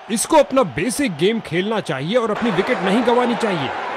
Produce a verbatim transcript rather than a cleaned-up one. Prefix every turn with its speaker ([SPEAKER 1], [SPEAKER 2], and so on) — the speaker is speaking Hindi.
[SPEAKER 1] इसको अपना बेसिक गेम खेलना चाहिए और अपनी विकेट नहीं गंवानी चाहिए।